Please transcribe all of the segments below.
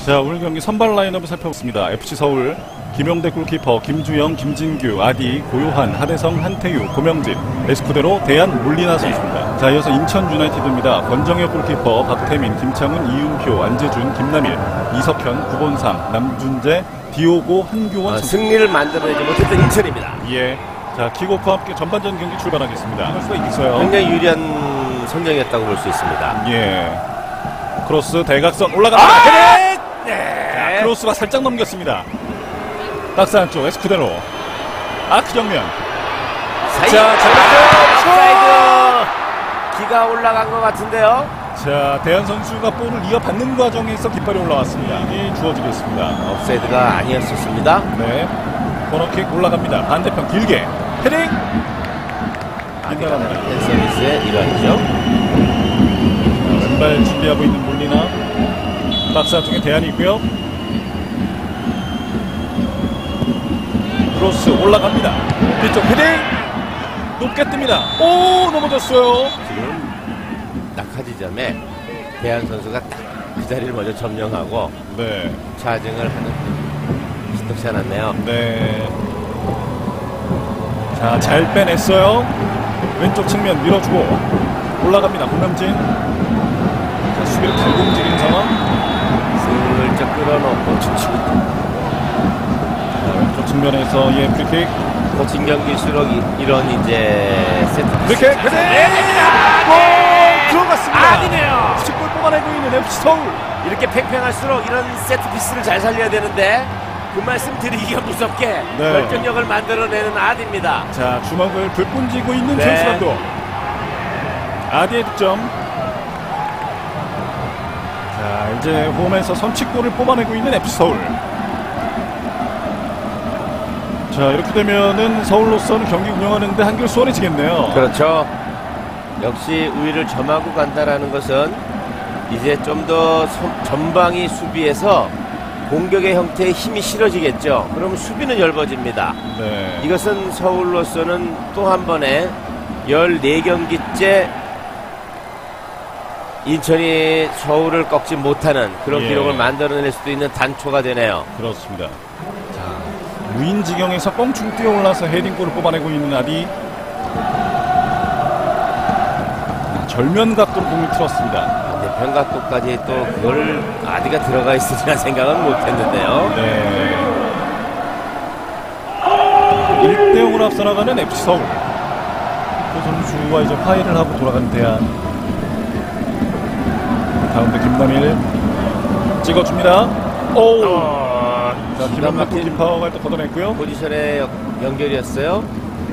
자, 오늘 경기 선발 라인업을 살펴보겠습니다. FC 서울 김용대 골키퍼, 김주영, 김진규, 아디, 고요한, 하대성, 한태유, 고명진, 에스쿠데로, 대한, 몰리나 선수입니다. 자, 이어서 인천 유나이티드입니다. 권정혁 골키퍼, 박태민, 김창훈, 이윤표, 안재준, 김남일, 이석현, 구본상, 남준재, 디오고, 한교원 선수. 승리를 만들어내지 못했던 인천입니다. 예. 자, 킥오프와 함께 전반전 경기 출발하겠습니다. 할 수가 있어요. 굉장히 유리한 선정이었다고 볼 수 있습니다. 예. 크로스 대각선 올라갑니다. 자, 크로스가 살짝 넘겼습니다. 박스 안쪽 에스쿠데로 아크 정면. 자, 사이드 기가 올라간 것 같은데요. 자, 대한 선수가 볼을 이어받는 과정에서 깃발이 올라왔습니다. 이 주어지겠습니다. 옵사이드가 아니었었습니다. 네, 코너킥 올라갑니다. 반대편 길게 헤딩. 빗나갑니다. 팬 서비스의 일환이죠. 왼발 준비하고 있는 몰리나. 박스 안쪽에 대한이 있고요. 크로스 올라갑니다. 뒤쪽 헤딩 높게 뜹니다. 오, 넘어졌어요. 지금 낙하지점에 대한 선수가 딱 그 자리를 먼저 점령하고 네, 차징을 하는 신통치 않았네요. 네. 자, 잘 빼냈어요. 왼쪽 측면 밀어주고 올라갑니다. 고명진. 자, 수비를 달고 움직이는 상황. 슬쩍 끌어놓고 춤추고 자, 왼쪽 측면에서 예 프리킥. 거친 경기일수록 이런 이제 세트 이렇게 헤딩! 들어갔습니다. 아니네요. 골 뽑아내고 있는 FC 서울. 이렇게 팽팽할수록 이런 세트 피스를 잘 살려야 되는데 그 말씀 드리기가 무섭게 네. 결정력을 만들어내는 아디입니다. 자, 주먹을 불끈쥐고 있는 네. 선수라도 아디의 득점. 자, 이제 홈에서 선취골을 뽑아내고 있는 FC 서울. 자, 이렇게 되면은 서울로서는 경기 운영하는데 한결 수월해지겠네요. 그렇죠. 역시 우위를 점하고 간다라는 것은 이제 좀 더 전방위 수비에서 공격의 형태에 힘이 실어지겠죠. 그럼 수비는 엷어집니다. 네. 이것은 서울로서는 또 한 번에 14경기째 인천이 서울을 꺾지 못하는 그런 예. 기록을 만들어낼 수도 있는 단초가 되네요. 그렇습니다. 자, 무인지경에서 뻥충 뛰어올라서 헤딩골을 뽑아내고 있는 아디. 절면 각도로 공을 틀었습니다. 변각도까지 또 그걸 아디가 들어가 있으리라 생각은 못했는데요. 네. 1대0으로 앞서 나가는 FC 서울. 그 선수와 이제 화해를 하고 돌아가는 대한. 가운데 김남일 찍어줍니다. 오! 자, 김남일 골키퍼가 또 걷어냈고요. 포지션의 연결이었어요.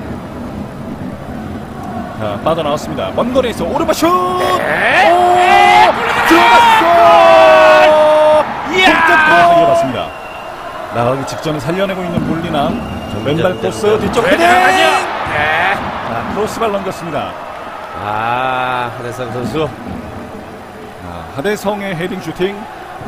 자, 빠져나왔습니다. 먼 거리에서 오른발 슛! 네. 들어갔어! 이야! 살려봤습니다. 나가기 직전에 살려내고 있는 몰리나. 왼발 코스 뒤쪽 헤딩! 자, 크로스발 넘겼습니다. 하대성 선수. 하대성의 헤딩 슈팅.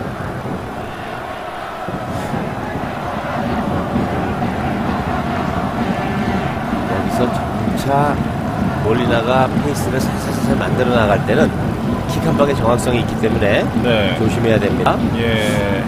여기서 점차 몰리나가 페이스를 살살 만들어 나갈 때는 킥 한 방의 정확성이 있기 때문에 네. 조심해야 됩니다. 예.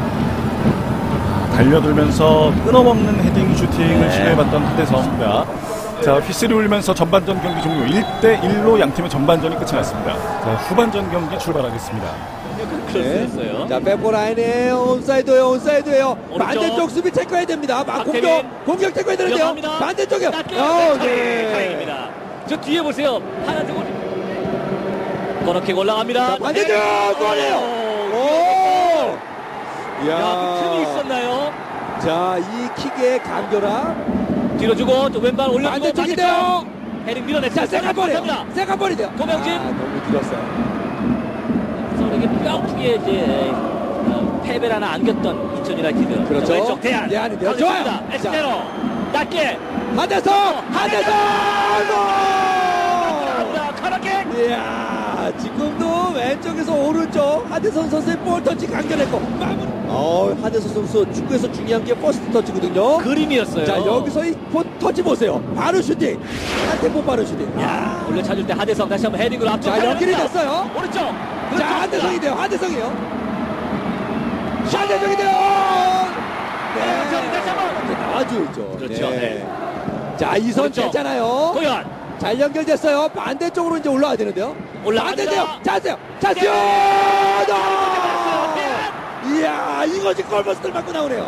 달려들면서 끊어먹는 헤딩 슈팅을 네. 시도해봤던 하대성입니다. 자, 휘슬이 울면서 전반전 경기 종료. 1대1로 양팀의 전반전이 끝이 났습니다. 자, 후반전 경기 출발하겠습니다. 네. 자, 백보 라인에 온사이드예요. 온사이드예요. 반대쪽 수비 체크해야 됩니다. 공격 체크해야 되는데요. 반대쪽이요. 다행입니다. 저 뒤에 보세요. 하나 쪽으로 코너킥 올라갑니다. 반대쪽 골이에요. 오! 야, 그 틈이 있었나요? 자, 이 킥의 간결함. 뒤로 주고 또 왼발 올려주고 반대쪽인데요. 헤딩 밀어냈습니다. 자, 세컨볼이에요. 세컨볼이 돼요. 고명진. 너무 길었어요. 서울에게 뼈아프게 이제 패배를 하나 안겼던 인천 유나이티드. 그렇죠. 왼쪽 대한. 대한인데요. 좋아요. 에스테로 낮게. 하대성! 코너킥. 이야, 지금도 왼쪽에서 오른쪽 하대성 선수의 볼 터치 강렬했고 마무리. 하대성 선수 축구에서 중요한 게 퍼스트 터치거든요. 그림이었어요. 자, 여기서 이 터치 보세요. 바로 슈팅. 한 템포 빠른 슈팅. 야, 올려 찾을 때 하대성 다시 한번 헤딩으로 앞쪽. 자, 연결이 됐어요. 오른쪽. 자, 하대성이 돼요. 하대성이요. 반대쪽이 돼요. 다시 한번. 나와줘야죠. 그렇죠. 네. 자, 이선 그렇죠. 괜찮아요. 고요한 잘 연결됐어요. 반대쪽으로 이제 올라와야 되는데요. 올라갑니다. 반대돼요. 자세요. 자세요. 이야, 이것이 골버스를 맞고 나오네요.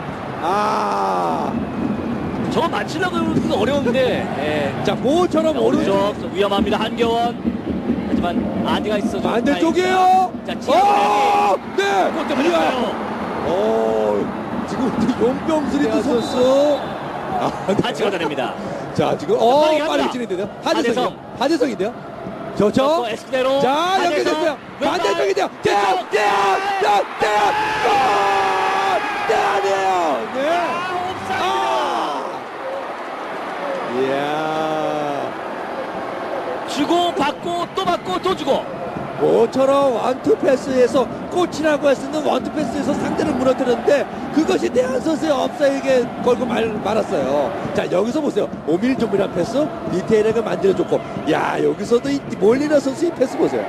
아, 저거 맞추려고 어려운데. 예. 자, 모처럼 오른쪽 오른쪽 위험합니다. 한겨원. 하지만 아디가 있어서 반대쪽이에요. 자, 네. 골대 이야. 걸렸어요. 지금 용병수리도 선수. 반칙을 얻어냅니다. 자, 지금 빠르게 빠르게 합니다. 진행되네요. 하대성. 하대성인데요. 좋죠. 에스크대로 자, 연결됐어요. 반대쪽인데요. 대요, 대요, 아니에요. 네. 이야. 주고 받고 또 받고 또 주고. 모처럼 원투 패스에서 꽃이라고 할 수 있는 원투 패스에서 상대를 무너뜨렸는데 그것이 대한 선수의 업사에게 걸고 말았어요. 자, 여기서 보세요. 오밀조밀한 패스, 디테일하게 만들어줬고, 야, 여기서도 이 몰리나 선수의 패스 보세요.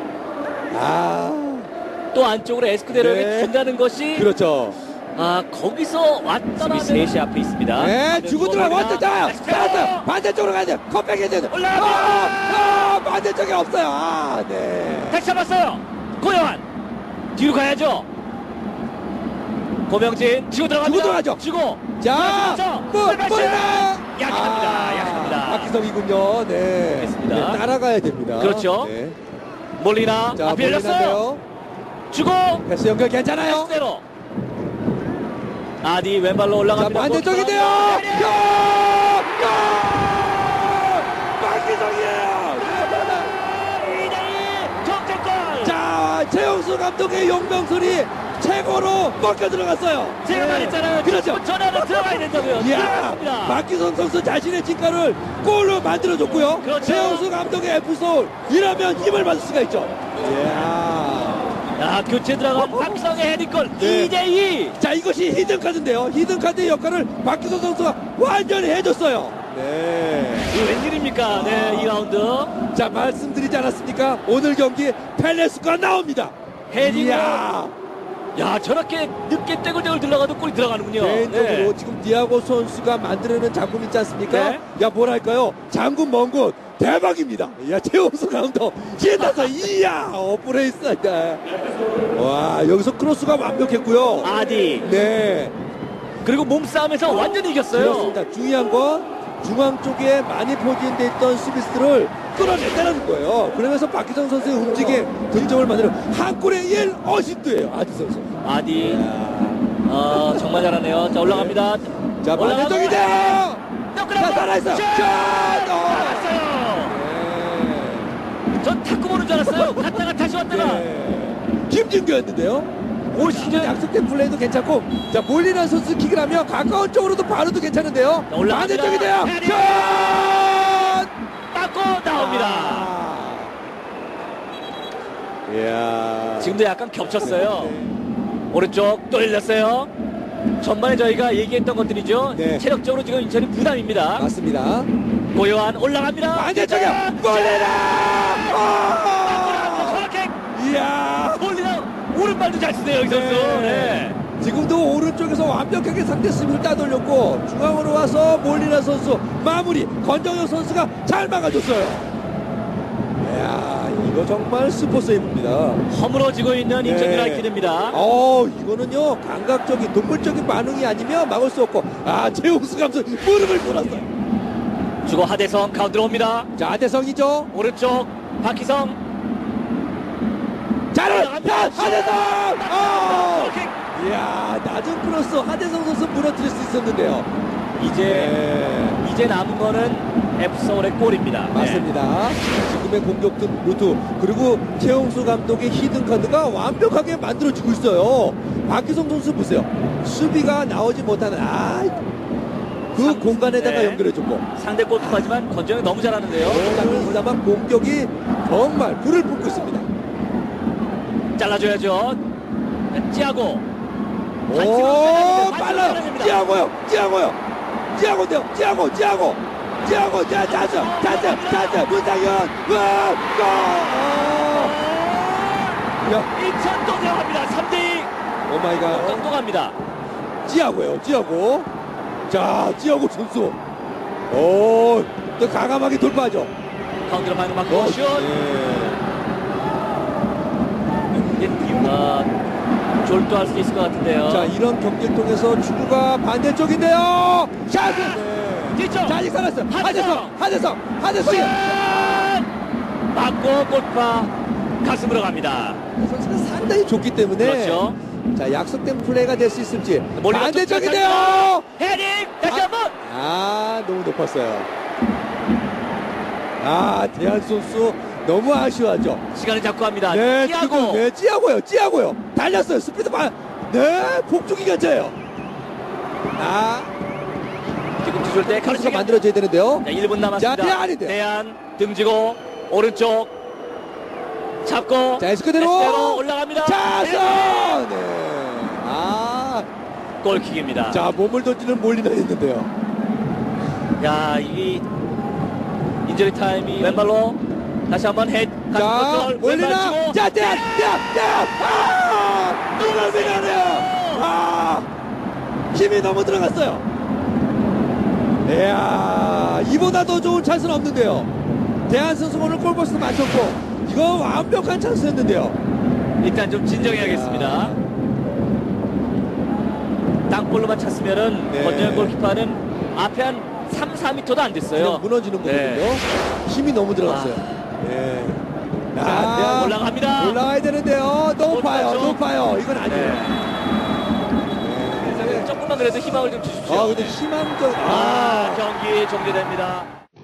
또 안쪽으로 에스크대로에게 네. 준다는 것이 그렇죠. 거기서 왔다는 셋이 앞에 있습니다. 네, 주고 들어가 왔다. 자, 잘했어요. 반대쪽으로 가야 돼요. 컵백해야 돼요. 반대쪽이 없어요. 네. 택 잡았어요. 고영환 뒤로 가야죠. 고명진 치고 들어갑니다. 주고 들어가죠. 주고. 자, 약합니다. 약합니다. 박기성이군요. 네. 알겠습니다. 네, 따라가야 됩니다. 그렇죠. 네. 몰리나 자, 앞에 열렸어요. 주고 패스 연결 괜찮아요. 에스크대로. 아디 왼발로 자, 올라갑니다. 반대쪽인데요. 박기성이에요. 정책골. 자, 최용수 감독의 용병술이 최고로 먹혀 들어갔어요. 제가 네. 말했잖아요. 그렇죠. 전화는 들어가야 된다고요. 이야, 들어갔습니다. 박기성 선수 자신의 진가를 골로 만들어줬고요. 그렇죠. 최용수 감독의 F소울 이러면 힘을 받을 수가 있죠. 이야. 교체 들어간 박기성의 헤딩골. 네. 2대2. 자, 이것이 히든카드인데요. 히든카드의 역할을 박기성 선수가 완전히 해줬어요. 네. 이 웬일입니까? 네, 2라운드. 자, 말씀드리지 않았습니까? 오늘 경기 펠레스가 나옵니다. 헤딩으로. 이야. 야, 저렇게 늦게 떼굴떼굴 들어가도 골이 들어가는군요. 개인적으로 네. 지금 디아고 선수가 만들어내는 장군 있지 않습니까? 네. 야, 뭐랄까요? 장군 먼 곳 대박입니다. 야, 최용수 감독 신나서 이야 오프레이스. 와, 여기서 크로스가 완벽했고요. 아디. 네, 그리고 몸싸움에서 완전히 이겼어요. 그렇습니다. 중요한 건 중앙 쪽에 많이 포진돼 있던 수비수들을 끌어냈다는 거예요. 그러면서 박기성 선수의 움직임, 득점을 만드는 한 골에 1 어시스트예요. 아디 선수. 아디. 정말 잘하네요. 자, 올라갑니다. 자, 반대쪽이다. 자, 살아있어요. 자, 살았어요. 전 탁구 보는 줄 알았어요. 갔다가 다시 왔다가. 네. 김진규였는데요. 올 시즌 약속된 플레이도 괜찮고, 자, 몰리나 선수 킥을 하면 가까운 쪽으로도 바로도 괜찮은데요. 올라갑니다. 반대쪽이 돼요. 헤딩! 맞고 나옵니다. 이야. 지금도 약간 겹쳤어요. 오른쪽 또 열렸어요. 전반에 저희가 얘기했던 것들이죠. 네. 체력적으로 지금 인천이 부담입니다. 맞습니다. 고요한 올라갑니다. 반대쪽이야. 몰리나. 저렇게 이야. 몰리나 오른발도 잘 쓰네요, 이 선수. 네. 지금도 오른쪽에서 완벽하게 상대 수비를 따돌렸고 중앙으로 와서 몰리나 선수 마무리 권정현 선수가 잘 막아줬어요. 이야, 이거 정말 슈퍼 세이브입니다. 허물어지고 있는 인천 네. 유나이티드입니다. 이거는요 감각적인 동물적인 반응이 아니면 막을 수 없고, 최용수 감독 무릎을 꿇었어요. 주고 하대성 가운데로 옵니다. 자, 하대성이죠. 오른쪽 박희성. 하대성. 킥. 이야, 낮은 크로스 하대성 선수 무너뜨릴 수 있었는데요. 이제 남은 거는 F서울의 골입니다. 네. 맞습니다. 지금의 공격 루트 그리고 최용수 감독의 히든 카드가 완벽하게 만들어지고 있어요. 박기성 선수 보세요. 수비가 나오지 못하는 그 공간에다가 네. 연결해줬고, 상대 골키퍼지만 권정이 너무 잘하는데요. 그다만 공격이 정말 불을 뿜고 있습니다. 잘라줘야죠. 찌하고. 오, 빨라요. 찌하고요. 자자 문상현. 인천 또 들어갑니다. 3대2. 오마이갓. 또 갑니다. 찌하고요, 찌하고. 자, 찌하고 선수. 오, 또 과감하게 돌파하죠. 가운데로 방금 맞고 슛. 졸도할 수 있을 것 같은데요. 자, 이런 경기를 통해서 축구가 반대쪽인데요. 샷! 뒤쪽. 자, 아직 살았어요. 하대성. 하대성이. 맞고 골파 가슴으로 갑니다. 선수가 상당히 좋기 때문에. 그렇죠. 자, 약속된 플레이가 될 수 있을지. 몰리가 반대쪽인데요. 헤딩 다시 한번. 너무 높았어요. 대한 선수 너무 아쉬워하죠. 시간을 잡고 합니다. 네, 찌하고. 지금 찌하고요. 달렸어요. 스피드 봐. 네, 폭주기 견제예요. 지금 뒤줄 때 카르스가 만들어져야 되는데요. 자, 1분 남았습니다. 자, 대안인데. 대안 등지고 오른쪽 잡고 자, 에스크대로 올라갑니다. 차선. 헤딩! 네. 골킥입니다. 자, 몸을 던지는 몰리나 했는데요. 야, 이 인저리 타임이 왼발로 다시 한번 자, 몰리나. 자, 대안. 너무 미안해요. 힘이 너무 들어갔어요. 이야, 이보다 더 좋은 찬스는 없는데요. 대한 선수 오늘 골버스 맞췄고, 이거 완벽한 찬스였는데요. 일단 좀 진정해야겠습니다. 땅볼로만 찼으면은 네. 권정현 골키퍼는 앞에 한 3, 4m도 안 됐어요. 그냥 무너지는 거거든요. 네. 힘이 너무 들어갔어요. 네. 자, 대안 올라갑니다. 올라가야 되는데요. 높아요. 높았죠? 높아요. 이건 아니에요. 조금만 그래도 희망을 좀 주십시오. 근데 희망적. 경기 종료됩니다.